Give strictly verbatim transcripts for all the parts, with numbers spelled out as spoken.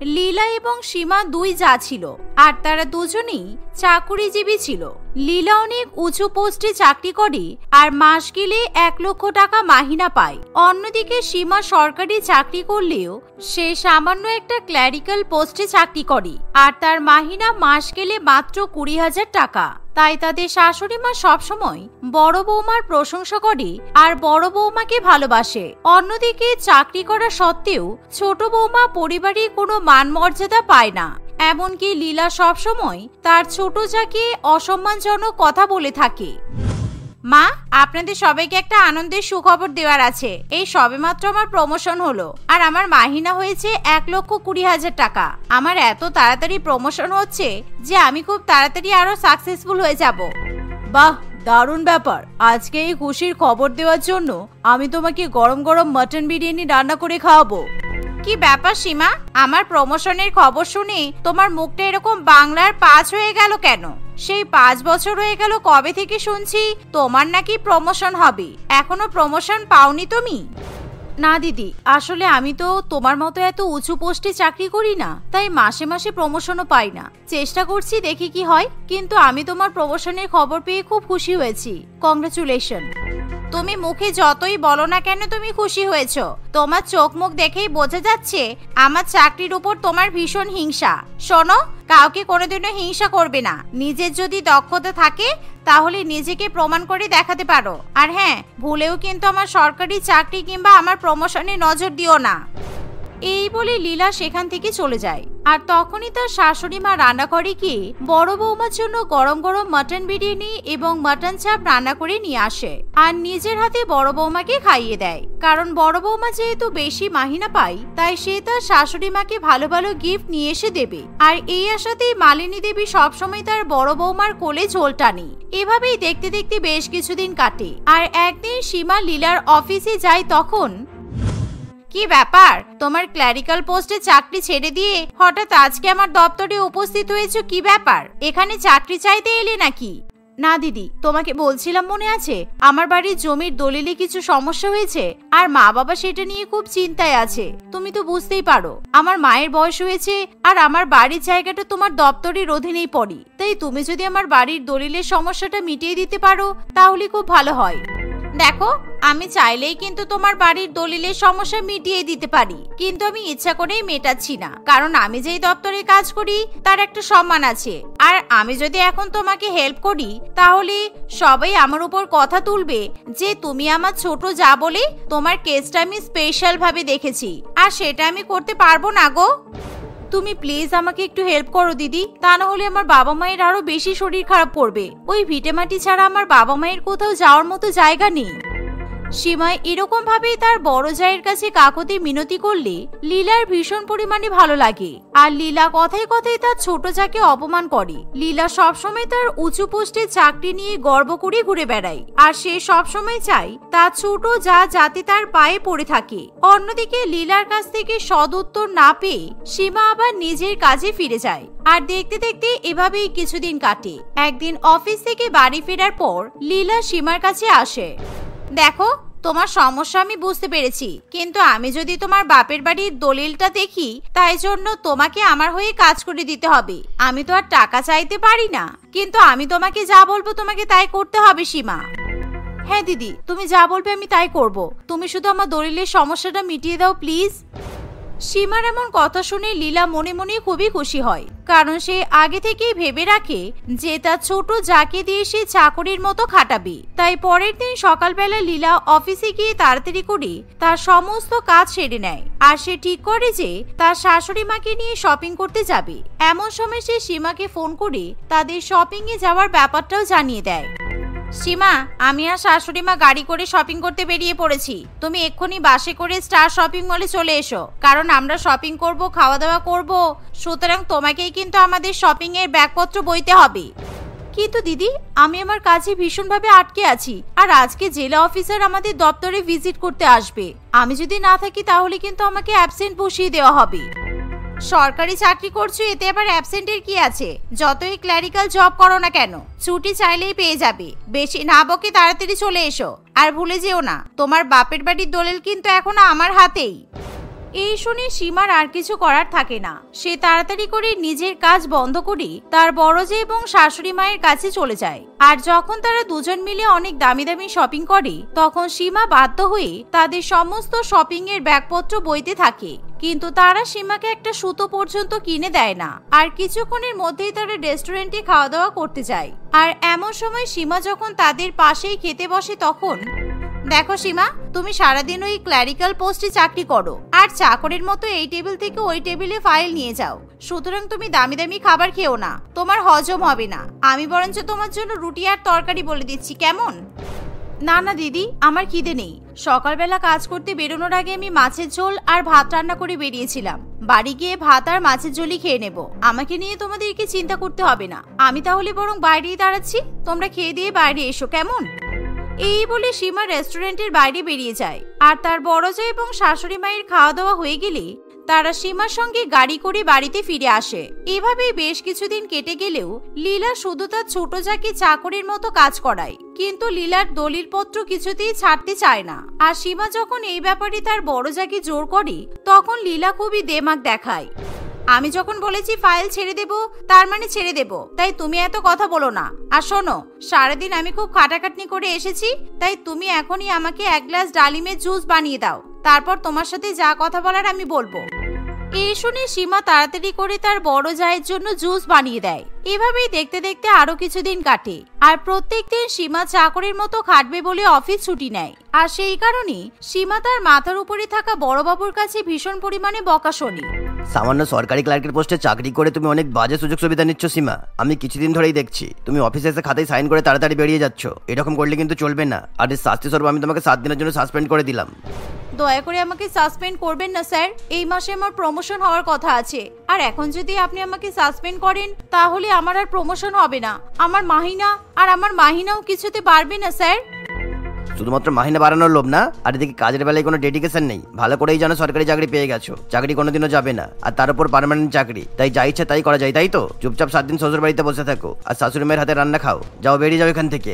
লীলা এবং সীমা দুই যা ছিল আর তারা দুজনেই চাকুরিজীবী ছিল। লীলা অনেক উঁচু পোস্টে চাকরি করে আর মাস গেলে এক লক্ষ টাকা মাহিনা পায়। অন্যদিকে সীমা সরকারি চাকরি করলেও সে সামান্য একটা ক্ল্যারিক্যাল পোস্টে চাকরি করে আর তার মাহিনা মাস গেলে মাত্র কুড়ি হাজার টাকা। তাই তাদের শাশুড়ি মা সবসময় বড় বৌমার প্রশংসা করে আর বড় বৌমাকে ভালোবাসে। অন্যদিকে চাকরি করা সত্ত্বেও ছোট বৌমা পরিবারে কোনো মান মর্যাদা পায় না। এমনকি লীলা সবসময় তার ছোট যাকে অসম্মানজনক কথা বলে থাকে। মা, আপনাদের সবাইকে একটা আনন্দের সুখবর দেওয়ার আছে। এই সবেমাত্র আমার প্রমোশন হলো আর আমার মাহিনা হয়েছে এক লক্ষ কুড়ি হাজার টাকা। আমার এত তাড়াতাড়ি প্রমোশন হচ্ছে যে আমি খুব তাড়াতাড়ি আরো সাকসেসফুল হয়ে যাব। বাহ, দারুণ ব্যাপার। আজকে এই খুশির খবর দেওয়ার জন্য আমি তোমাকে গরম গরম মটন বিরিয়ানি রান্না করে খাওয়াবো। কি ব্যাপার সীমা, আমার প্রমোশনের খবর শুনে তোমার মুখটা এরকম বাংলার পাঁচ হয়ে গেল কেন? সেই পাঁচ বছর হয়ে গেল কবে থেকে শুনছি তোমার নাকি প্রমোশন হবে, এখনো প্রমোশন পাওনি তুমি? না দিদি, আসলে আমি তো তোমার মতো এত উঁচু পোস্টে চাকরি করি না, তাই মাসে মাসে প্রমোশনও পাই না। চেষ্টা করছি, দেখি কি হয়। কিন্তু আমি তোমার প্রমোশনের খবর পেয়ে খুব খুশি হয়েছি। কংগ্রাচুলেশন। তুমি মুখে যতই বলো না কেন তুমি খুশি হয়েছো, তোমার চোখ মুখ দেখেই বোঝা যাচ্ছে আমার চাকরির উপর তোমার ভীষণ হিংসা। শোনো, কাউকে কোনোদিনও হিংসা করবে না। নিজের যদি দক্ষতা থাকে তাহলে নিজেকে প্রমাণ করে দেখাতে পারো। আর হ্যাঁ, ভুলেও কিন্তু আমার সরকারি চাকরি কিংবা আমার প্রমোশনে নজর দিও না। এই বলে লীলা সেখান থেকে চলে যায়। আর তখনই তার শাশুড়ি মা রান্নাঘরে গিয়ে বড় বৌমার জন্য গরম গরম মটন বিরিয়ানি এবং মটন চাপ রান্না করে নিয়ে আসে আর নিজের হাতে বড় বৌমাকে খাইয়ে দেয়। কারণ বড় বৌমা যেহেতু বেশি মাহিনা পায়, তাই সে তার শাশুড়ি মাকে ভালো ভালো গিফট নিয়ে এসে দেবে। আর এই আশাতেই মালিনী দেবী সবসময় তার বড় বৌমার কোলে ঝোল টানে। এভাবেই দেখতে দেখতে বেশ কিছুদিন কাটে। আর একদিন সীমা লীলার অফিসে যায়। তখন কি ব্যাপার, তোমার ক্লারিক্যাল পোস্টে চাকরি ছেড়ে দিয়ে হঠাৎ আজকে আমার দপ্তরে উপস্থিত হয়েছো? কি ব্যাপার, এখানে চাকরি চাইতে এলে নাকি? না দিদি, তোমাকে বলছিলাম মনে আছে, আমার বাড়ির জমির দলিলে কিছু সমস্যা হয়েছে আর মা বাবা সেটা নিয়ে খুব চিন্তায় আছে। তুমি তো বুঝতেই পারো আমার মায়ের বয়স হয়েছে আর আমার বাড়ির জায়গাটা তোমার দপ্তরের অধীনেই পড়ে। তাই তুমি যদি আমার বাড়ির দলিলের সমস্যাটা মিটিয়ে দিতে পারো তাহলে খুব ভালো হয়। দেখো, আমি চাইলেই কিন্তু তোমার বাড়ির দলিলের সমস্যা মিটিয়ে দিতে পারি, কিন্তু আমি ইচ্ছা করেই মেটাচ্ছি না। কারণ আমি যেই দপ্তরে কাজ করি তার একটা সম্মান আছে। আর আমি যদি এখন তোমাকে হেল্প করি তাহলে সবাই আমার উপর কথা তুলবে যে তুমি আমার ছোট যা বলে তোমার কেসটা আমি স্পেশাল ভাবে দেখেছি, আর সেটা আমি করতে পারবো না গো। তুমি প্লিজ আমাকে একটু হেল্প করো দিদি, তা না হলে আমার বাবা মায়ের আরো বেশি শরীর খারাপ করবে। ওই ভিটেমাটি ছাড়া আমার বাবা মায়ের কোথাও যাওয়ার মতো জায়গা নেই। সীমা এরকম ভাবে তার বড় জায়ের কাছে কাকুতি মিনতি করলে লীলার ভীষণ পরিমাণে ভালো লাগে। আর লীলা কথায় কথায় তার ছোট যাকে অপমান করে। লীলা সবসময় তার উঁচু পোস্টে চাকরি নিয়ে গর্ব করে ঘুরে বেড়ায় আর সে সবসময় চায় তার ছোট যা যাতে তার পায়ে পড়ে থাকে। অন্যদিকে লীলার কাছ থেকে সদ উত্তর না পেয়ে সীমা আবার নিজের কাজে ফিরে যায়। আর দেখতে দেখতে এভাবেই কিছুদিন কাটে। একদিন অফিস থেকে বাড়ি ফেরার পর লীলা সীমার কাছে আসে। দেখো, তোমার সমস্যা আমি বুঝতে পেরেছি, কিন্তু আমি যদি তোমার বাপের বাড়ির দলিলটা দেখি তাই জন্য তোমাকে আমার হয়ে কাজ করে দিতে হবে। আমি তো আর টাকা চাইতে পারি না, কিন্তু আমি তোমাকে যা বলবো তোমাকে তাই করতে হবে সীমা। হ্যাঁ দিদি, তুমি যা বলবে আমি তাই করব। তুমি শুধু আমার দলিলের সমস্যাটা মিটিয়ে দাও প্লিজ। সীমার এমন কথা শুনে লীলা মনে মনে খুবই খুশি হয়, কারণ সে আগে থেকেই ভেবে রাখে যে তার ছোট যাকে দিয়ে সে চাকরির মতো খাটাবে। তাই পরের দিন সকালবেলা লীলা অফিসে গিয়ে তাড়াতাড়ি করে তার সমস্ত কাজ সেরে নেয়। আর সে ঠিক করে যে তার শাশুড়ি মাকে নিয়ে শপিং করতে যাবে। এমন সময় সে সীমাকে ফোন করে তাদের শপিং এ যাওয়ার ব্যাপারটাও জানিয়ে দেয়। সীমা, আমি আর শাশুড়ি মা গাড়ি করে শপিং করতে বেরিয়ে পড়েছি। তুমি এক্ষুনি বাসে করে স্টার শপিং মলে চলে এসো, কারণ আমরা শপিং করব, খাওয়া দাওয়া করব। সুতরাং তোমাকেই কিন্তু আমাদের শপিং এর ব্যাগপত্র বইতে হবে। কিন্তু দিদি, আমি আমার কাজে ভীষণভাবে আটকে আছি আর আজকে জেলা অফিসার আমাদের দপ্তরে ভিজিট করতে আসবে। আমি যদি না থাকি তাহলে কিন্তু আমাকে অ্যাবসেন্ট বসিয়ে দেওয়া হবে। সরকারি চাকরি করছো, এতে আবার অ্যাবসেন্টের কি আছে? যতই ক্লারিক্যাল জব করো না কেন, ছুটি চাইলেই পেয়ে যাবে। বেশি না বকে তাড়াতাড়ি চলে এসো। আর ভুলে যেও না, তোমার বাপের বাড়ির দলিল কিন্তু এখনো আমার হাতেই। এই শুনে সীমার আর কিছু করার থাকে না। সে তাড়াতাড়ি করে নিজের কাজ বন্ধ করে তার বড় জা এবং শাশুড়ি মায়ের কাছে চলে যায়। আর যখন তারা দুজন মিলে অনেক দামি দামি শপিং করে তখন সীমা বাধ্য হয়ে তাদের সমস্ত শপিং এর ব্যাগপত্র বইতে থাকে, কিন্তু তারা সীমাকে একটা সুতো পর্যন্ত কিনে দেয় না। আর কিছুক্ষণের মধ্যেই তারা রেস্টুরেন্টে খাওয়া দাওয়া করতে যায়। আর এমন সময় সীমা যখন তাদের পাশেই খেতে বসে তখন, দেখো সীমা, তুমি সারাদিন ওই ক্লারিক্যাল পোস্টে চাকরি করো আর চাকরের মতো এই টেবিল থেকে ওই টেবিলে ফাইল নিয়ে যাও, সুতরাং তুমি দামি দামি খাবার খেও না, তোমার হজম হবে না। আমি বরঞ্চ তোমার জন্য রুটি আর তরকারি বলে দিচ্ছি, কেমন? না না দিদি, আমার খিদে নেই। সকালবেলা কাজ করতে বেরোনোর আগে আমি মাছের ঝোল আর ভাত রান্না করে বেরিয়েছিলাম। বাড়ি গিয়ে ভাত আর মাছের ঝোলই খেয়ে নেব। আমাকে নিয়ে তোমাদেরকে চিন্তা করতে হবে না। আমি তাহলে বরং বাইরেই দাঁড়াচ্ছি, তোমরা খেয়ে দিয়ে বাইরে এসো, কেমন? এই বলে সীমা রেস্টুরেন্টের বাইরে বেরিয়ে যায়। আর তার বড় জা এবং শাশুড়ি মায়ের খাওয়া দাওয়া হয়ে গেলে তারা সীমার সঙ্গে গাড়ি করে বাড়িতে ফিরে আসে। এভাবেই বেশ কিছুদিন কেটে গেলেও লীলা শুধু তার ছোট জাকে চাকরের মতো কাজ করায়, কিন্তু লীলার দলিলপত্র কিছুতেই ছাড়তে চায় না। আর সীমা যখন এই ব্যাপারে তার বড় জাকে জোর করে তখন লীলা খুবই দেমাক দেখায়। আমি যখন বলেছি ফাইল ছেড়ে দেব তার মানে ছেড়ে দেব, তাই তুমি এত কথা বলো না। আর শোনো, সারাদিন আমি খুব খাটাখাটনি করে এসেছি, তাই তুমি এখনই আমাকে এক গ্লাস ডালিমের জুস বানিয়ে দাও, তারপর তোমার সাথে যা কথা বলার আমি বলবো। এই শুনে সীমা তাড়াতাড়ি করে তার বড় জায়ের জন্য জুস বানিয়ে দেয়। এভাবেই দেখতে দেখতে আরো কিছুদিন কাটে। আর প্রত্যেক দিন সীমা চাকরের মতো খাটবে বলে অফিস ছুটি নেয়। আর সেই কারণে সীমা তার মাথার উপরে থাকা বড়বাবুর কাছে ভীষণ পরিমাণে বকা শোনে। সামান্য সরকারি ক্লার্কের পোস্টে চাকরি করে তুমি অনেক বাজে সুযোগ সুবিধা নিচ্ছ সীমা। আমি কিছুদিন ধরেই দেখছি তুমি অফিসে এসে খাতায় সাইন করে তাড়াতাড়ি বেরিয়ে যাচ্ছ। এরকম করলে কিন্তু চলবে না। আর এর শাস্তি স্বরূপ আমি তোমাকে সাত দিনের জন্য সাসপেন্ড করে দিলাম। দয়া করে আমাকে সাসপেন্ড করবেন না স্যার, এই মাসে আমার প্রমোশন হওয়ার কথা আছে। আর এখন যদি আপনি আমাকে সাসপেন্ড করেন তাহলে আমার আর প্রমোশন হবে না। আমার মাহিনা আর আমার মাহিনাও কিছুতে বাড়বে না স্যার। শুধুমাত্র মাহিনা বাড়ানোর লোভ না, আর এদিকে কাজের বেলায় কোনো ডেডিকেশন নেই। ভালো করেই জানো সরকারি চাকরি পেয়ে গেছো, চাকরি কোনোদিনও যাবে না, আর তার উপর পার্মানেন্ট চাকরি, তাই যা ইচ্ছা তাই করা যায়, তাই তো? চুপচাপ সাত দিন শ্বশুর বাড়িতে বসে থাকো আর শাশুড়ি মায়ের হাতে রান্না খাও। যাও, বেরিয়ে যাও এখান থেকে।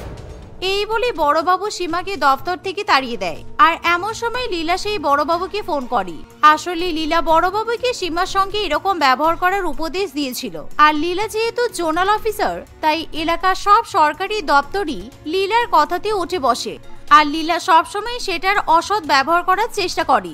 এই বলে বড়বাবু সীমাকে দপ্তর থেকে তাড়িয়ে দেয়। আর এমন সময় লীলা সেই বড়বাবুকে ফোন করে। আসলে লীলা বড়বাবুকে সীমার সঙ্গে এরকম ব্যবহার করার উপদেশ দিয়েছিল। আর লীলা যেহেতু জোনাল অফিসার, তাই এলাকার সব সরকারি দপ্তরই লীলার কথাতে উঠে বসে। আর লীলা সবসময় সেটার অসৎ ব্যবহার করার চেষ্টা করে।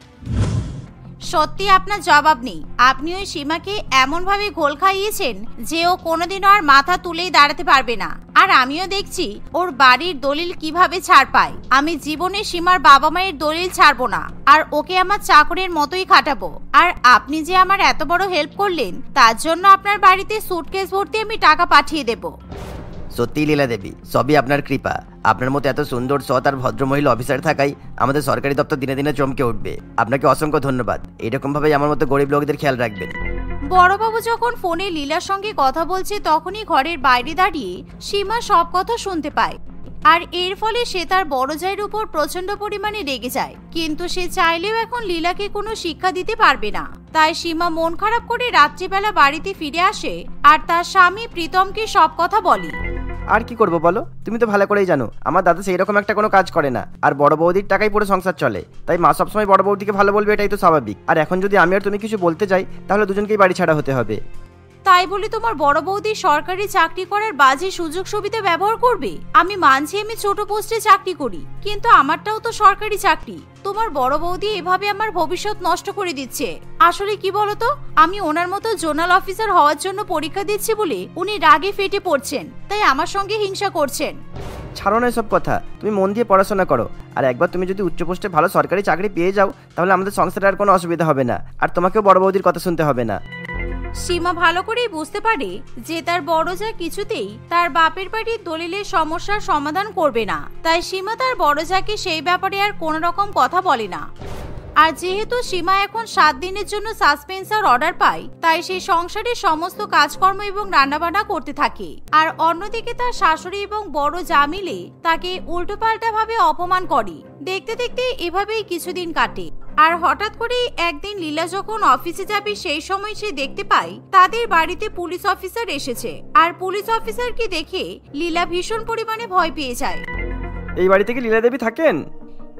সত্যি আপনার জবাব নেই। আপনি ওই সীমাকে এমন ভাবে ঘোল খাইয়েছেন যে ও কোনোদিনও আর মাথা তুলেই দাঁড়াতে পারবে না। আর আমিও দেখছি ওর বাড়ির দলিল কিভাবে ছাড় পায়। আমি জীবনে সীমার বাবা মায়ের দলিল ছাড়বো না, আর ওকে আমার চাকরের মতোই খাটাবো। আর আপনি যে আমার এত বড় হেল্প করলেন তার জন্য আপনার বাড়িতে সুটকেস ভর্তি আমি টাকা পাঠিয়ে দেব। সত্যি লীলা দেবী, সবই আপনার কৃপা। আপনার মতো এত সুন্দর সৎ আর ভদ্রমহিলা অফিসার থাকাই আমাদের সরকারি দপ্তর দিনে দিনে চমকে উঠবে। আপনাকে অসংখ্য ধন্যবাদ। এরকম ভাবেই আমার মতো গরিব লোকদের খেয়াল রাখবেন। বড়বাবু যখন ফোনে লীলার সঙ্গে কথা বলছে তখনই ঘরের বাইরে দাঁড়িয়ে সীমা সব কথা শুনতে পায়। আর এর ফলে সে তার বড় জায়ের উপর প্রচন্ড পরিমাণে রেগে যায়। কিন্তু সে চাইলেও এখন লীলাকে কোনো শিক্ষা দিতে পারবে না। তাই সীমা মন খারাপ করে রাত্রিবেলা বাড়িতে ফিরে আসে আর তার স্বামী প্রীতমকে সব কথা বলে। আর কি করবো বলো, তুমি তো ভালো করেই জানো আমার দাদা সেই রকম একটা কোনো কাজ করে না, আর বড় বৌদির টাকাই পুরো সংসার চলে। তাই মা সবসময় বড় বৌদিকে ভালো বলবে, এটাই তো স্বাভাবিক। আর এখন যদি আমি আর তুমি কিছু বলতে যাই তাহলে দুজনকেই বাড়ি ছাড়া হতে হবে। তাই বলে তোমার বড় বৌদি সরকারি চাকরি করার বাজে সুযোগ সুবিধা ব্যবহার করবে? আমি মানছি আমি ছোট পোস্টে চাকরি করি, কিন্তু আমারটাও তো সরকারি চাকরি। তোমার বড় বৌদি এভাবে আমার ভবিষ্যৎ নষ্ট করে দিচ্ছে। আসলে কি বলতো, আমি ওনার মতো জোনাল অফিসার হওয়ার জন্য পরীক্ষা দিচ্ছি বলে উনি রাগে ফেটে পড়ছেন, তাই আমার সঙ্গে হিংসা করছেন। ছাড়ো না এসব কথা, তুমি মন দিয়ে পড়াশোনা করো। আর একবার তুমি যদি উচ্চ পোস্টে ভালো সরকারি চাকরি পেয়ে যাও তাহলে আমাদের সংসারে আর কোনো অসুবিধা হবে না, আর তোমাকেও বড় বৌদির কথা শুনতে হবে না। সীমা ভালো করেই বুঝতে পারে যে তার বড় জা কিছুতেই তার বাপের বাড়ির দলিলের সমস্যার সমাধান করবে না। তাই সীমা তার বড় জাকে সেই ব্যাপারে আর কোনো রকম কথা বলে না। আর যেহেতু সীমা এখন সাত দিনের জন্য সাসপেন্সার অর্ডার পায়, তাই সেই সংসারের সমস্ত কাজকর্ম এবং রান্নাবান্না করতে থাকে। আর অন্যদিকে তার শাশুড়ি এবং বড় জা মিলে তাকে উল্টোপাল্টা ভাবে অপমান করে। দেখতে দেখতে এভাবেই কিছুদিন কাটে। আর হঠাৎ করেই একদিন লীলা যখন অফিসে যাবে সেই সময় সে দেখতে পায় তাদের বাড়িতে পুলিশ অফিসার এসেছে। আর পুলিশ অফিসারকে দেখে লীলা ভীষণ পরিমাণে ভয় পেয়ে যায়। এই বাড়িতে কি লীলা দেবী থাকেন?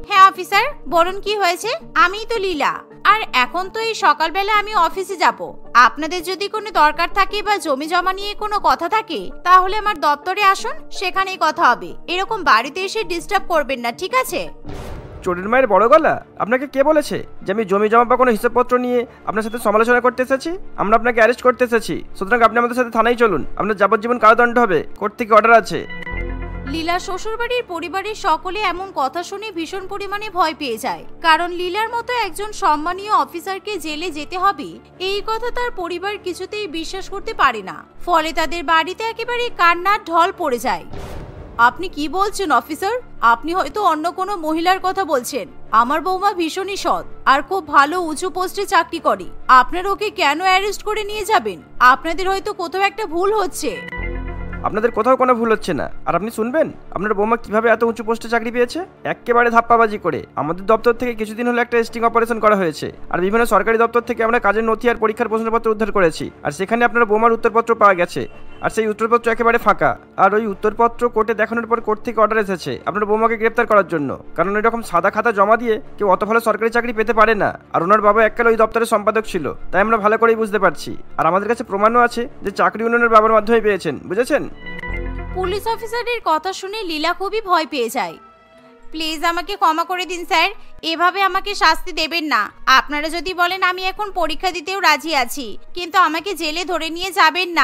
হ্যাঁ অফিসার, বলুন কি হয়েছে? আমিই তো লীলা। আর এখন তো এই সকালবেলা আমি অফিসে যাব। আপনাদের যদি কোনো দরকার থাকে বা জমি জমা নিয়ে কোনো কথা থাকে তাহলে আমার দপ্তরে আসুন, সেখানেই কথা হবে। এরকম বাড়িতে এসে ডিস্টার্ব করবেন না, ঠিক আছে? চোরের মায়ের বড় গলা! আপনাকে কে বলেছে যে আমি জমি জমা বা কোনো হিসাবপত্র নিয়ে আপনার সাথে সমালোচনা করতে এসেছি? আমরা আপনাকে অ্যারেস্ট করতে এসেছি, সুতরাং আপনি আমাদের সাথে থানায় চলুন। আপনার যাবজ্জীবন কারাদণ্ড হবে, কোর্ট থেকে অর্ডার আছে। লীলার শ্বশুরবাড়ির পরিবারের সকলে এমন কথা শুনে ভীষণ পরিমাণে ভয় পেয়ে যায়, কারণ লীলার মতো একজন সম্মানীয় অফিসারকে জেলে যেতে হবে এই কথা তার পরিবার কিছুতেই বিশ্বাস করতে পারে না। ফলে তাদের বাড়িতে একেবারে কান্নার ঢল পড়ে যায়। আপনি কি বলছেন অফিসার? আপনি হয়তো অন্য কোনো মহিলার কথা বলছেন। আমার বৌমা ভীষণই সৎ আর খুব ভালো উঁচু পোস্টে চাকরি করে। আপনারা ওকে কেন অ্যারেস্ট করে নিয়ে যাবেন? আপনাদের হয়তো কোথাও একটা ভুল হচ্ছে। আপনাদের কোথাও কোনো ভুল হচ্ছে না। আর আপনি শুনবেন আপনার বৌমা কিভাবে এত উঁচু পোস্টে চাকরি পেয়েছে? একেবারে ধাপ্পাবাজি করে। আমাদের দপ্তর থেকে কিছুদিন হলো একটা স্টিং অপারেশন করা হয়েছে, আর বিভিন্ন সরকারি দপ্তর থেকে আমরা কাজের নথি আর পরীক্ষার প্রশ্নপত্র উদ্ধার করেছি, আর সেখানে আপনার বৌমার উত্তরপত্র পাওয়া গেছে। আর সেই উত্তরপত্র একেবারে ফাঁকা। আর ওই উত্তরপত্র কোর্টে দেখানোর পর কোর্ট থেকে অর্ডার এসেছে আপনার বৌমাকে গ্রেপ্তার করার জন্য, কারণ ওই রকম সাদা খাতা জমা দিয়ে কেউ অত ভালো সরকারি চাকরি পেতে পারে না। আর ওনার বাবা এককালে ওই দপ্তরের সম্পাদক ছিল, তাই আমরা ভালো করেই বুঝতে পারছি। আর আমাদের কাছে প্রমাণও আছে যে চাকরি উন্নয়নের বাবার মাধ্যমে পেয়েছেন, বুঝেছেন? পুলিশ অফিসারের কথা শুনে লীলা খুবই ভয় পেয়ে যায়। প্লিজ আমাকে ক্ষমা করে দিন স্যার, এভাবে আমাকে শাস্তি দেবেন না। আপনারা যদি বলেন আমি এখন পরীক্ষা দিতেও রাজি আছি, কিন্তু আমাকে জেলে ধরে নিয়ে যাবেন না।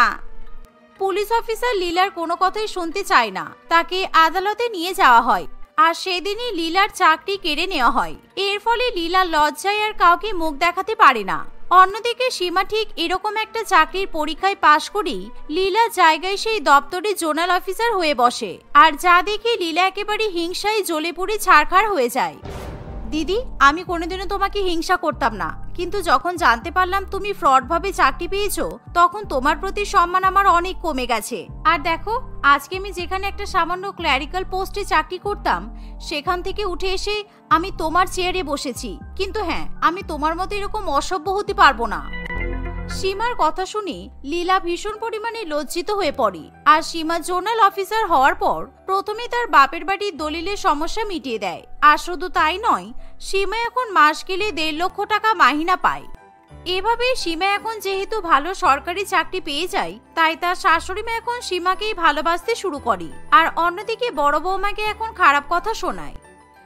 পুলিশ অফিসার লীলার কোনো কথাই শুনতে চায় না। তাকে আদালতে নিয়ে যাওয়া হয়, আর সেদিনই লীলার চাকরি কেড়ে নেওয়া হয়। এর ফলে লীলা লজ্জায় আর কাউকে মুখ দেখাতে পারে না। অন্যদিকে সীমা ঠিক এরকম একটা চাকরির পরীক্ষায় পাশ করেই লীলা জায়গায় সেই দপ্তরে জোনাল অফিসার হয়ে বসে, আর যা দেখে লীলা একেবারে হিংসায় জ্বলে পুড়ে ছারখার হয়ে যায়। দিদি, আমি কোনোদিনও তোমাকে হিংসা করতাম না, কিন্তু যখন জানতে পারলাম তুমি ফ্রড ভাবে চাকরি পেয়েছো তখন তোমার প্রতি সম্মান আমার অনেক কমে গেছে। আর দেখো, আজকে আমি যেখানে একটা সামান্য ক্ল্যারিক্যাল পোস্টে চাকরি করতাম সেখান থেকে উঠে এসে আমি তোমার চেয়ারে বসেছি। কিন্তু হ্যাঁ, আমি তোমার মতো এরকম অসভ্য হতে পারবো না। সীমার কথা শুনে লীলা ভীষণ পরিমাণে লজ্জিত হয়ে পড়ে। আর সীমা জোনাল অফিসার হওয়ার পর প্রথমে তার বাপের বাড়ির দলিলের সমস্যা মিটিয়ে দেয়। আর শুধু তাই নয়, সীমা এখন মাস গেলে দেড় লক্ষ টাকা মাহিনা পায়। এভাবে সীমা এখন যেহেতু ভালো সরকারি চাকরি পেয়ে যায়, তাই তার শাশুড়ি মা এখন সীমাকেই ভালোবাসতে শুরু করে। আর অন্যদিকে বড় বৌমাকে এখন খারাপ কথা শোনায়।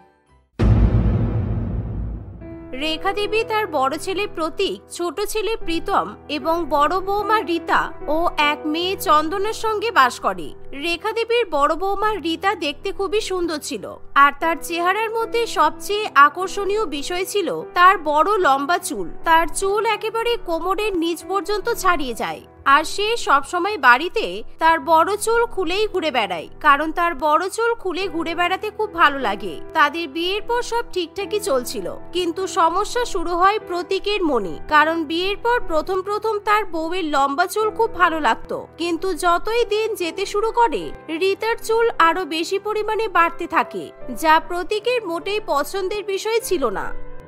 রেখা দেবী তার বড় ছেলে প্রতীক, ছোট ছেলে প্রীতম এবং বড় বৌমা রীতা ও এক মেয়ে চন্দনের সঙ্গে বাস করে। রেখা দেবীর বড় বৌমা রীতা দেখতে খুবই সুন্দর ছিল, আর তার চেহারার মধ্যে সবচেয়ে আকর্ষণীয় বিষয় ছিল তার বড় লম্বা চুল। তার চুল একেবারে কোমরের নিচ পর্যন্ত ছাড়িয়ে যায়, আর সে সবসময় বাড়িতে তার বড় চুল খুলেই ঘুরে বেড়ায়, কারণ তার বড় চুল খুলে ঘুরে বেড়াতে খুব ভালো লাগে। তাদের বিয়ের পর সব ঠিকঠাকই চলছিল, কিন্তু সমস্যা শুরু হয় প্রতীকের মনে, কারণ বিয়ের পর প্রথম প্রথম তার বউয়ের লম্বা চুল খুব ভালো লাগতো, কিন্তু যতই দিন যেতে শুরু করে রীতার চুল আরো বেশি পরিমাণে বাড়তে থাকে, যা প্রতীকের মোটেই পছন্দের বিষয় ছিল না।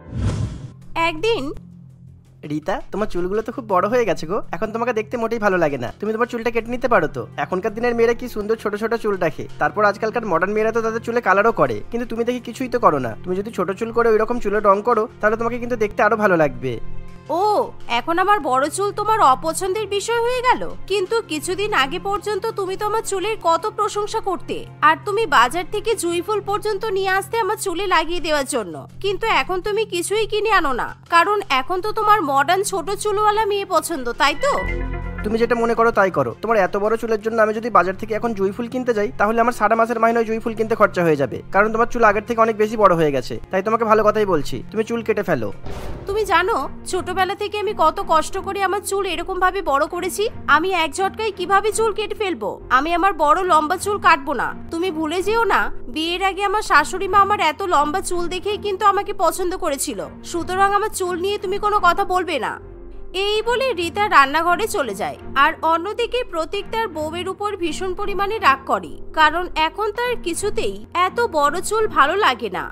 একদিন, রীতা, তোমার চুলগুলো তো খুব বড় হয়ে গেছে গো, এখন তোমাকে দেখতে মোটেই ভালো লাগে না। তুমি তোমার চুলটা কেটে নিতে পারো তো। এখনকার দিনের মেয়েরা কি সুন্দর ছোট ছোট চুল রাখে, তারপর আজকালকার মডার্ন মেয়েরা তো তাদের চুলে কালারও করে, কিন্তু তুমি দেখি কিছুই তো করো না। তুমি যদি ছোট চুল করে ওই রকম চুলের রং করো তাহলে তোমাকে কিন্তু দেখতে আরো ভালো লাগবে। ও, এখন আমার বড় চুল তোমার অপছন্দের বিষয় হয়ে গেল? কিন্তু কিছুদিন আগে পর্যন্ত তুমি তো আমার চুলের কত প্রশংসা করতে, আর তুমি বাজার থেকে জুঁই ফুল পর্যন্ত নিয়ে আসতে আমার চুলে লাগিয়ে দেওয়ার জন্য। কিন্তু এখন তুমি কিছুই কিনে আনো না, কারণ এখন তো তোমার মডার্ন ছোট চুলওয়ালা মেয়ে পছন্দ, তাই তো? তুমি যেটা মনে করো তাই করো। তোমার এত বড় চুলের জন্য আমি যদি বাজার থেকে এখন জুঁই ফুল কিনতে যাই তাহলে আমার সারা মাসের মাইনে জুঁই ফুল কিনতে খরচা হয়ে যাবে, কারণ তোমার চুল আগের থেকে অনেক বেশি বড় হয়ে গেছে। তাই তোমাকে ভালো কথাই বলছি, তুমি চুল কেটে ফেলো। তুমি জানো ছোটবেলা থেকে আমি কত কষ্ট করে আমার চুল এরকম ভাবে বড় করেছি। আমি এক ঝটকায় কিভাবে চুল কেটে ফেলবো? আমি আমার বড় লম্বা চুল কাটবো না। তুমি ভুলে যেও না, বিয়ের আগে আমার শাশুড়ি মা আমার এত লম্বা চুল দেখেই কিন্তু আমাকে পছন্দ করেছিল। সুতরাং আমার চুল নিয়ে তুমি কোনো কথা বলবে না। এই বলে রীতা রান্নাঘরে চলে যায়। আর অন্যদিকে প্রতীক তার বউয়ের উপর ভীষণ পরিমাণে রাগ করে, কারণ এখন তার কিছুতেই এত বড় চুল ভালো লাগে না।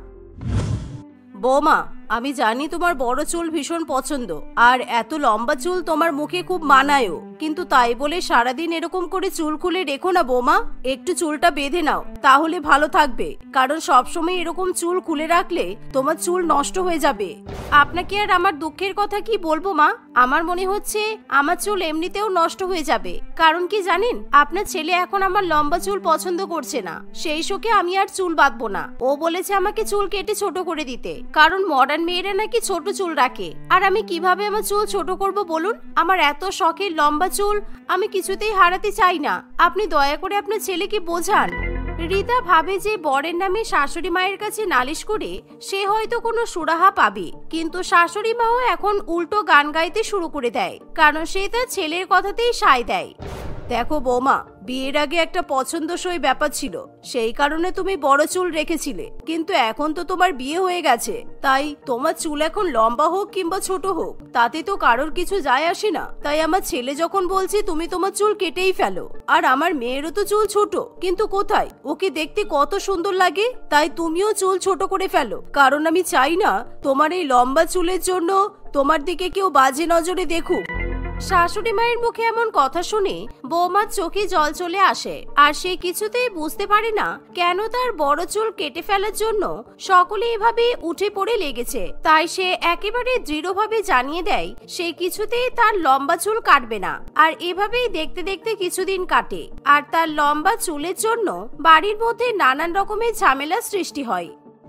বৌমা, আমি জানি তোমার বড় চুল ভীষণ পছন্দ, আর এত লম্বা চুল তোমার মুখে খুব মানায়ও, কিন্তু তাই বলে সারাদিন এরকম করে চুল খুলে রেখো না বৌমা, একটু চুলটা বেঁধে নাও, তাহলে ভালো থাকবে। কারণ সবসময় এরকম চুল খুলে রাখলে তোমার চুল নষ্ট হয়ে যাবে। আপনাকে আর আমার দুঃখের কথা কি বলবো মা, আমার মনে হচ্ছে আমার চুল এমনিতেও নষ্ট হয়ে যাবে। কারণ কি জানেন, আপনার ছেলে এখন আমার লম্বা চুল পছন্দ করছে না, সেই শোকে আমি আর চুল বাঁধবো না। ও বলেছে আমাকে চুল কেটে ছোট করে দিতে, কারণ মডার্ন মেয়েরা নাকি ছোট চুল রাখে। আর আমি কিভাবে আমার চুল ছোট করব বলুন? আমার এত শখের লম্বা চুল আমি কিছুতেই হারাতে চাই না। আপনি দয়া করে আপনার ছেলেকে বোঝান। রিতা ভাবে যে বরের নামে শাশুড়ি মায়ের কাছে নালিশ করে সে হয়তো কোনো সুরাহা পাবে, কিন্তু শাশুড়ি মাও এখন উল্টো গান গাইতে শুরু করে দেয়, কারণ সে তার ছেলের কথাতেই সায় দেয়। দেখো বৌমা, বিয়ের আগে একটা পছন্দসই ব্যাপার ছিল, সেই কারণে তুমি বড় চুল রেখেছিলে, কিন্তু এখন তো তোমার বিয়ে হয়ে গেছে, তাই তোমার চুল এখন লম্বা হোক কিংবা ছোট হোক তাতে তো কারোর কিছু যায় আসে না। তাই আমার ছেলে যখন বলছে তুমি তোমার চুল কেটেই ফেলো, আর আমার মেয়েরও তো চুল ছোট, কিন্তু কোথায়, ওকে দেখতে কত সুন্দর লাগে, তাই তুমিও চুল ছোট করে ফেলো। কারণ আমি চাই না তোমার এই লম্বা চুলের জন্য তোমার দিকে কেউ বাজে নজরে দেখুক। শাশুড়ি মায়ের মুখে এমন কথা শুনে বৌমার চোখে জল চলে আসে, আর সে কিছুতেই বুঝতে পারে না কেন তার বড় চুল কেটে ফেলার জন্য সকলে এভাবে উঠে পড়ে লেগেছে। তাই সে একেবারে দৃঢ়ভাবে জানিয়ে দেয় সে কিছুতেই তার লম্বা চুল কাটবে না। আর এভাবেই দেখতে দেখতে কিছুদিন কাটে, আর তার লম্বা চুলের জন্য বাড়ির মধ্যে নানান রকমের ঝামেলা সৃষ্টি হয়।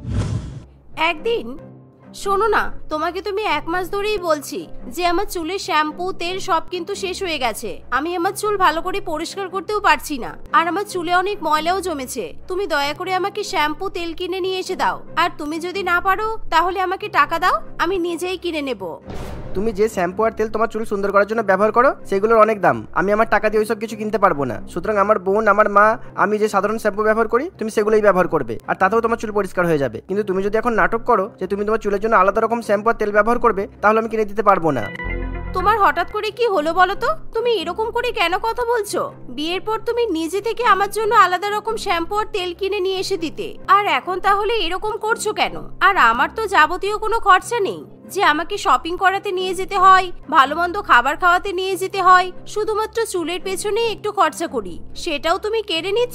একদিন, শোনো না, তোমাকে তুমি এক মাস ধরেই বলছি যে আমার চুলের শ্যাম্পু তেল সব কিন্তু শেষ হয়ে গেছে। আমি আমার চুল ভালো করে পরিষ্কার করতেও পারছি না, আর আমার চুলে অনেক ময়লাও জমেছে। তুমি দয়া করে আমাকে শ্যাম্পু তেল কিনে নিয়ে এসে দাও, আর তুমি যদি না পারো তাহলে আমাকে টাকা দাও, আমি নিজেই কিনে নেব। তুমি যে শ্যাম্পু আর তেল তোমার চুল সুন্দর করার জন্য ব্যবহার করো সেগুলোর অনেক দাম, আমি আমার টাকা দিয়ে ওইসব কিছু কিনতে পারবো না। সুতরাং আমার বোন, আমার মা, আমি যে সাধারণ শ্যাম্পু ব্যবহার করি তুমি সেগুলোই ব্যবহার করবে, আর তাতেও তোমার চুল পরিষ্কার হয়ে যাবে। কিন্তু তুমি যদি এখন নাটক করো যে তুমি তোমার চুলের জন্য আলাদা রকম শ্যাম্পু আর তেল ব্যবহার করবে, তাহলে আমি কিনে দিতে পারবো না। তোমার হঠাৎ করে কি হলো বলো তো? তুমি এরকম করে কেন কথা বলছো? বিয়ের পর তুমি নিজে থেকে আমার জন্য আলাদা রকম শ্যাম্পু আর তেল কিনে নিয়ে এসে দিতে, আর এখন তাহলে এরকম করছো কেন? আর আমার তো যাবতীয় কোনো খরচা নেই যে আমাকে শপিং করাতে নিয়ে যেতে হয়, ভালো মন্দ খাবার খাওয়াতে নিয়ে যেতে হয়, শুধুমাত্র চুলের পেছনে একটু খরচা করি, সেটাও তুমি কেড়ে নিচ্ছ।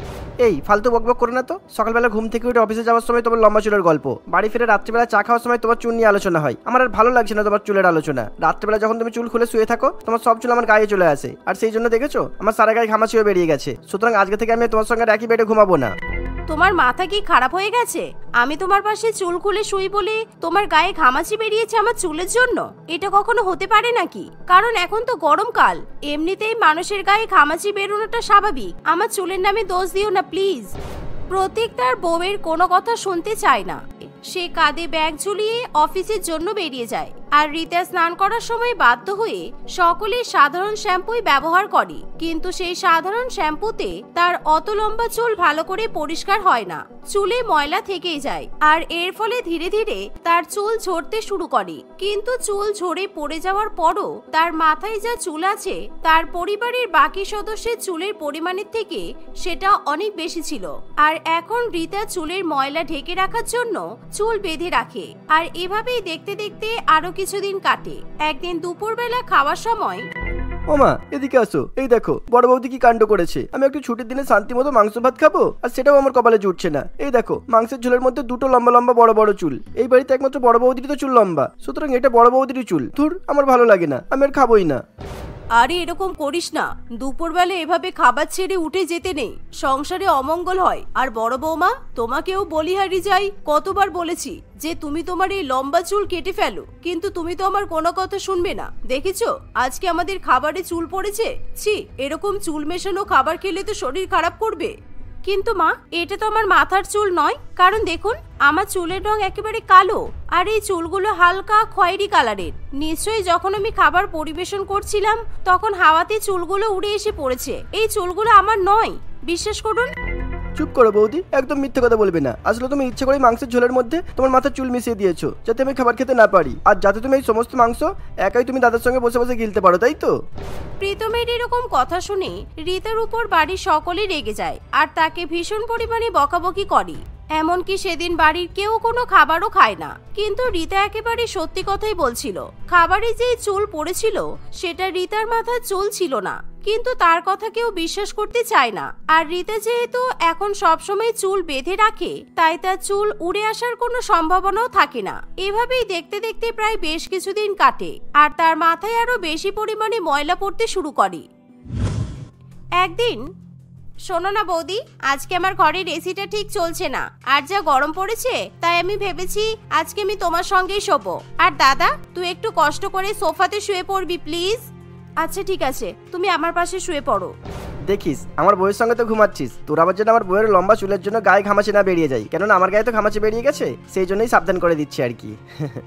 এই ফালতু বকবক করো না তো। সকালবেলা ঘুম থেকে উঠে অফিসে যাওয়ার সময় তোমার লম্বা চুলের গল্প, বাড়ি ফিরে রাত্রিবেলা চা খাওয়ার সময় তোমার চুল নিয়ে আলোচনা হয়। আমার আর ভালো লাগছে না তোমার চুলের আলোচনা। রাত্রিবেলা যখন তুমি চুল খুলে শুয়ে থাকো তোমার সব চুল আমার গায়ে চলে আসে, আর সেই জন্য দেখেছো আমার সারা গায়ে ঘামাচিও বেরিয়ে গেছে। সুতরাং আজকে থেকে আমি তোমার সঙ্গে একই বেডে ঘুমাবো না। তোমার মাথা কি খারাপ হয়ে গেছে? আমি তোমার পাশে চুল খুলে শুই বলে তোমার গায়ে ঘামাচি বেরিয়েছে আমার চুলের জন্য? এটা কখনো হতে পারে নাকি? কারণ এখন তো গরমকাল, এমনিতেই মানুষের গায়ে ঘামাচি বেরোনোটা স্বাভাবিক। আমার চুলের নামে দোষ দিও না প্লিজ। প্রতীক তার বউয়ের কোনো কথা শুনতে চায় না, সে কাঁধে ব্যাগ ঝুলিয়ে অফিসের জন্য বেরিয়ে যায়। আর রিতা স্নান করার সময় বাধ্য হয়ে সকলে সাধারণ শ্যাম্পুই ব্যবহার করে, কিন্তু সেই সাধারণ শ্যাম্পুতে তার অত লম্বা চুল ভালো করে পরিষ্কার হয় না, চুলে ময়লা থেকেই যায়। আর এর ফলে ধীরে ধীরে তার চুল ঝরতে শুরু করে। কিন্তু চুল ঝরে পড়ে যাওয়ার পরও তার মাথায় যা চুল আছে তার পরিবারের বাকি সদস্যের চুলের পরিমাণের থেকে সেটা অনেক বেশি ছিল। আর এখন রিতা চুলের ময়লা ঢেকে রাখার জন্য চুল বেঁধে রাখে। আর এভাবেই দেখতে দেখতে আরো কিছুদিন কাটে। একদিন দুপুরবেলা খাওয়ার সময়, ওমা এদিকে আসো, এই দেখো বড় বৌদি কি কাণ্ড করেছে। আমি একটু ছুটির দিনে শান্তি মতো মাংস ভাত খাবো, আর সেটাও আমার কপালে জুটছে না। এই দেখো মাংসের ঝোলের মধ্যে দুটো লম্বা লম্বা বড় বড় চুল। এই বাড়িতে একমাত্র বড় বৌদিরই তো চুল লম্বা, সুতরাং এটা বড় বৌদিরই চুল। ধুর, আমার ভালো লাগে না, আমি আর খাবোই না। আরে এরকম করিস না, দুপুরবেলা এভাবে খাবার ছেড়ে উঠে যেতে নেই, সংসারে অমঙ্গল হয়। আর বড় বৌমা, তোমাকেও বলিহারি যাই, কতবার বলেছি যে তুমি তোমার এই লম্বা চুল কেটে ফেলো, কিন্তু তুমি তো আমার কোনো কথা শুনবে না। দেখেছো আজকে আমাদের খাবারে চুল পড়েছে। ছি, এরকম চুল মেশানো খাবার খেলে তো শরীর খারাপ করবে। কিন্তু মা, এটা তো আমার মাথার চুল নয়, কারণ দেখুন আমার চুলের রং একেবারে কালো, আর এই চুলগুলো হালকা খয়েরি কালারের। নিশ্চয়ই যখন আমি খাবার পরিবেশন করছিলাম তখন হাওয়াতে চুলগুলো উড়ে এসে পড়েছে। এই চুলগুলো আমার নয়, বিশ্বাস করুন। চুপ করো বৌদি, একদম মিথ্যে কথা বলবে না। আসলে তুমি ইচ্ছে করে মাংসের ঝোলের মধ্যে তোমার মাথার চুল মিশিয়ে দিয়েছো যাতে আমি খাবার খেতে না পারি, আর যাতে তুমি এই সমস্ত মাংস একাই তুমি দাদার সঙ্গে বসে বসে গিলতে পারো, তাই তো? প্রীতমের এরকম কথা শুনে রিতার উপর বাড়ির সকলে রেগে যায় আর তাকে ভীষণ পরিমাণে বকাবকি করে। এমনকি সেদিন বাড়ির কেউ কোনো খাবারও খায় না। কিন্তু রীতা একেবারে সত্যি কথাই বলছিল। খাবারে যে চুল পড়েছিল সেটা রীতার মাথার চুল ছিল না, কিন্তু তার কথা কেউ বিশ্বাস করতে চায় না। আর রীতা যেহেতু এখন সবসময় চুল বেঁধে রাখে, তাই তার চুল উড়ে আসার কোনো সম্ভাবনাও থাকে না। এভাবেই দেখতে দেখতে প্রায় বেশ কিছুদিন কাটে, আর তার মাথায় আরো বেশি পরিমাণে ময়লা পড়তে শুরু করে। একদিন, শোনো না বৌদি, আজকে আমার ঘরের এসিটা ঠিক চলছে না, আর যা গরম পড়েছে তাই আমি ভেবেছি আজকে আমি তোমার সঙ্গেই শোবো। আর দাদা, তুই একটু কষ্ট করে সোফাতে শুয়ে পড়বি প্লিজ। আচ্ছা ঠিক আছে, তুমি আমার পাশে শুয়ে পড়ো। দেখিস, আমার বউয়ের সঙ্গে তো ঘুমাচ্ছিস, তোর আবার যেন আমার বউয়ের লম্বা চুলের জন্য গায়ে ঘামাচি না বেরিয়ে যায়, কেননা আমার গায়ে তো ঘামাচি বেরিয়ে গেছে, সেই জন্যই সাবধান করে দিচ্ছি আর কি।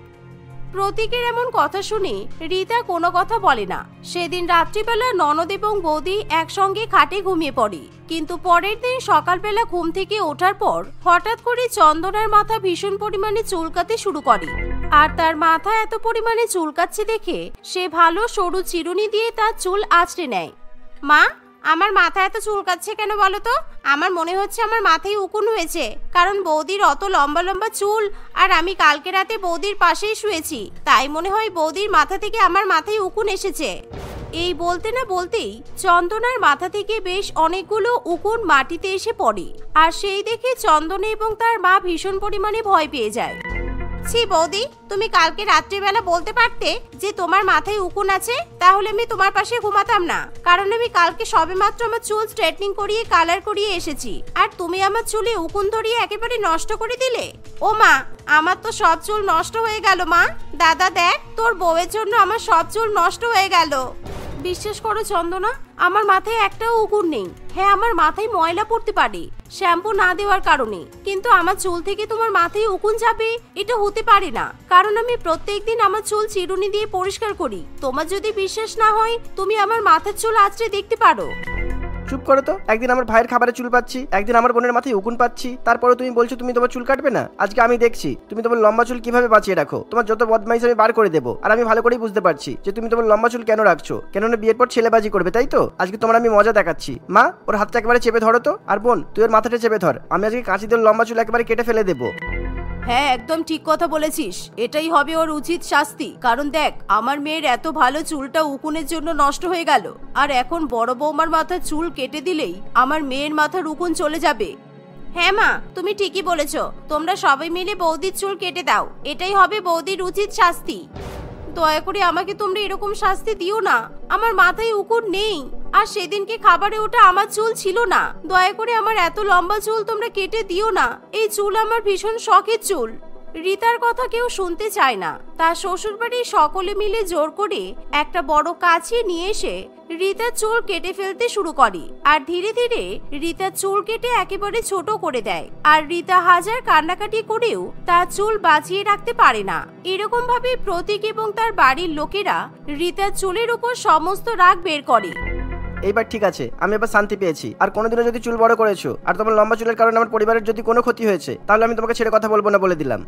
প্রতীকের এমন কথা শুনে রীতা কোনো কথা বলে না। সেদিন রাত্রিবেলা ননদ এবং বৌদি একসঙ্গে খাটে ঘুমিয়ে পড়ে। কিন্তু পরের দিন সকালবেলা ঘুম থেকে ওঠার পর হঠাৎ করে চন্দনার মাথা ভীষণ পরিমাণে চুলকাতে শুরু করে। আর তার মাথা এত পরিমাণে চুলকাচ্ছে দেখে সে ভালো সরু চিরুনি দিয়ে তার চুল আঁচড়ে নেয়। মা, আমার মাথা এত চুলকাচ্ছে কেন বলো তো? আমার মনে হচ্ছে আমার মাথায় উকুন হয়েছে, কারণ বৌদির অত লম্বা লম্বা চুল, আর আমি কালকে রাতে বৌদির পাশেই শুয়েছি, তাই মনে হয় বৌদির মাথা থেকে আমার মাথায় উকুন এসেছে। এই বলতে না বলতেই চন্দনার মাথা থেকে বেশ অনেকগুলো উকুন মাটিতে এসে পড়ে। আর সেই দেখে চন্দনা এবং তার মা ভীষণ পরিমাণে ভয় পেয়ে যায়। ছি বৌদি, তুমি কালকে রাত্রিবেলা বলতে পারতে যে তোমার মাথায় উকুন আছে, তাহলে আমি তোমার পাশে ঘুমাতাম না, কারণ আমি কালকে সবেমাত্র আমার চুল স্ট্রেটনিং করিয়ে কালার করিয়ে এসেছি, আর তুমি আমার চুলে উকুন ধরিয়ে একেবারে নষ্ট করে দিলে। ও মা, আমার তো সব চুল নষ্ট হয়ে গেল মা। দাদা দেখ, তোর বউয়ের জন্য আমার সব চুল নষ্ট হয়ে গেল। বিশ্বাস করো চন্দনা, আমার মাথায় একটাও উকুন নেই। হ্যাঁ, আমার মাথায় ময়লা পড়তে পারে শ্যাম্পু না দেওয়ার কারণে, কিন্তু আমার চুল থেকে তোমার মাথায় উকুন যাবে এটা হতে পারে না, কারণ আমি প্রত্যেকদিন আমার চুল চিরুনি দিয়ে পরিষ্কার করি। তোমার যদি বিশ্বাস না হয় তুমি আমার মাথার চুল আঁচড়ে দেখতে পারো। চুপ করো তো, একদিন আমার ভাইয়ের খাবারে চুল পাচ্ছি, একদিন আমার বোনের মাথায় উকুন পাচ্ছি, তারপরে তুমি বলছো তুমি তোমার চুল কাটবে না। আজকে আমি দেখছি তুমি তোমার লম্বা চুল কিভাবে বাঁচিয়ে রাখো। তোমার যত বদমাইশ আমি বার করে দেবো, আর আমি ভালো করেই বুঝতে পারছি যে তুমি তোমার লম্বা চুল কেন রাখছো, কেননা বিয়ের পর ছেলেবাজি করবে, তাই তো? আজকে তোমার আমি মজা দেখাচ্ছি। মা, ওর হাতটা একেবারে চেপে ধরো তো, আর বোন তুই ওর মাথাটা চেপে ধর, আমি আজকে কাঁচি দিয়ে লম্বা চুল একেবারে কেটে ফেলে দেবো। হ্যাঁ, একদম ঠিক কথা বলেছিস, এটাই হবে ওর উচিত শাস্তি। কারণ দেখ, আমার মেয়ের এত ভালো চুলটা উকুনের জন্য নষ্ট হয়ে গেল, আর এখন বড় বৌমার মাথার চুল কেটে দিলেই আমার মেয়ের মাথার উকুন চলে যাবে। হ্যাঁ মা, তুমি ঠিকই বলেছো, তোমরা সবাই মিলে বৌদির চুল কেটে দাও, এটাই হবে বৌদির উচিত শাস্তি। দয়া করে আমাকে তোমরা এরকম শাস্তি দিও না, আমার মাথায় উকুন নেই, আর সেদিনকে খাবারে ওটা আমার চুল ছিল না। দয়া করে আমার এত লম্বা চুল তোমরা কেটে দিও না, এই চুল আমার ভীষণ শখের চুল। রীতার কথা কেউ শুনতে চায় না। তার শ্বশুর বাড়ির সকলে মিলে জোর করে একটা বড় কাছি নিয়ে এসে রীতার চুল কেটে ফেলতে শুরু করে, আর ধীরে ধীরে রীতার চুল কেটে একেবারে ছোট করে দেয়। আর রীতা হাজার কান্নাকাটি করেও তার চুল বাঁচিয়ে রাখতে পারে না। এরকম ভাবে প্রতীক এবং তার বাড়ির লোকেরা রীতার চুলের উপর সমস্ত রাগ বের করে। এইবার ঠিক আছে, আমি এবার শান্তি পেয়েছি। আর কোনোদিনও যদি চুল বড় করেছো আর তোমার লম্বা চুলের কারণে আমার পরিবারের যদি কোনো ক্ষতি হয়েছে, তাহলে আমি তোমাকে ছেড়ে কথা বলবো না বলে দিলাম।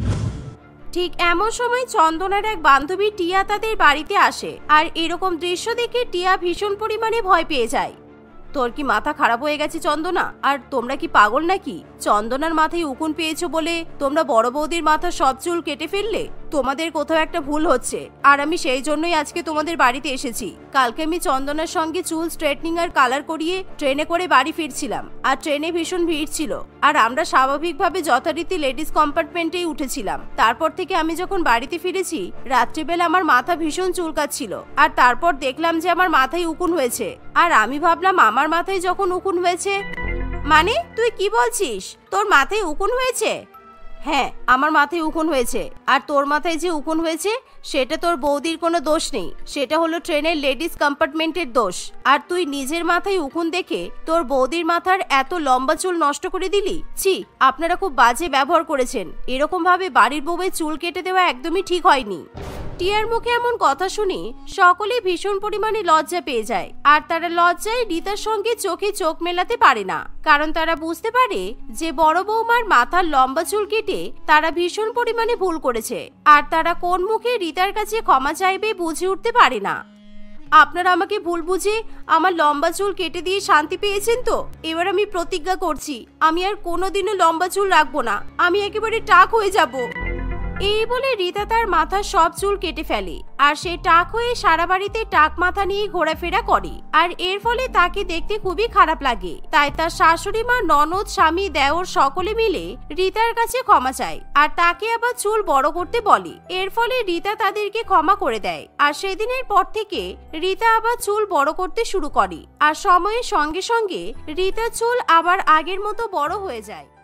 ঠিক এমন সময় চন্দনার এক বান্ধবী টিয়া তাদের বাড়িতে আসে, আর এরকম দৃশ্য দেখে টিয়া ভীষণ পরিমাণে ভয় পেয়ে যায়। তোর কি মাথা খারাপ হয়ে গেছে চন্দনা? আর তোমরা কি পাগল নাকি? চন্দনার মাথায় উকুন পেয়েছো বলে তোমরা বড় বৌদির মাথা সব চুল কেটে ফেললে? তোমাদের কোথাও একটা ভুল হচ্ছে, আর আমি সেই জন্যই আজকে তোমাদের বাড়িতে এসেছি। কালকে আমি চন্দনার সঙ্গে চুল স্ট্রেটনিং আর কালার করিয়ে ট্রেনে করে বাড়ি ফিরছিলাম, আর ট্রেনে ভীষণ ভিড় ছিল, আর আমরা স্বাভাবিকভাবে যথারীতি লেডিস কম্পার্টমেন্টেই উঠেছিলাম। তারপর থেকে আমি যখন বাড়িতে ফিরেছি, রাত্রিবেলা আমার মাথা ভীষণ চুলকাচ্ছিল, আর তারপর দেখলাম যে আমার মাথায় উকুন হয়েছে, আর আমি ভাবলাম আমার মাথায় যখন উকুন হয়েছে। মানে তুই কি বলছিস, তোর মাথায় উকুন হয়েছে? হ্যাঁ, আমার মাথায় উকুন হয়েছে, আর তোর মাথায় যে উকুন হয়েছে সেটা তোর বৌদির কোনো দোষ নেই, সেটা হলো ট্রেনের লেডিস কম্পার্টমেন্টের দোষ। আর তুই নিজের মাথায় উকুন দেখে তোর বৌদির মাথার এত লম্বা চুল নষ্ট করে দিলি। ছি, আপনারা খুব বাজে ব্যবহার করেছেন, এরকম ভাবে বাড়ির বউয়ের চুল কেটে দেওয়া একদমই ঠিক হয়নি। টিয়ার মুখে এমন কথা শুনে সকলে ভীষণ পরিমাণে লজ্জা পেয়ে যায়, আর তারা লজ্জায় রীতার সঙ্গে চোখে চোখ মেলাতে পারে না, কারণ তারা বুঝতে পারে যে বড় বৌমার মাথার লম্বা চুল কেটে তারা ভীষণ পরিমাণে ভুল করেছে, আর তারা কোন মুখে রীতার কাছে ক্ষমা চাইবে বুঝে উঠতে পারে না। আপনারা আমাকে ভুল বুঝে আমার লম্বা চুল কেটে দিয়ে শান্তি পেয়েছেন তো? এবার আমি প্রতিজ্ঞা করছি আমি আর কোনোদিনও লম্বা চুল রাখবো না, আমি একেবারে টাক হয়ে যাব। এই বলে রীতা তার মাথার সব চুল কেটে ফেলে আর সে টাক হয়ে সারা বাড়িতে টাক মাথা নিয়ে ঘোরাফেরা করে। আর এর ফলে তাকে দেখতে খুবই খারাপ লাগে। তাই তার শাশুড়ি মা, ননদ, স্বামী, দেওর সকলে মিলে রীতার কাছে ক্ষমা চায় আর তাকে আবার চুল বড় করতে বলে। এর ফলে রীতা তাদেরকে ক্ষমা করে দেয় আর সেদিনের পর থেকে রীতা আবার চুল বড় করতে শুরু করে আর সময়ের সঙ্গে সঙ্গে রীতার চুল আবার আগের মতো বড় হয়ে যায়।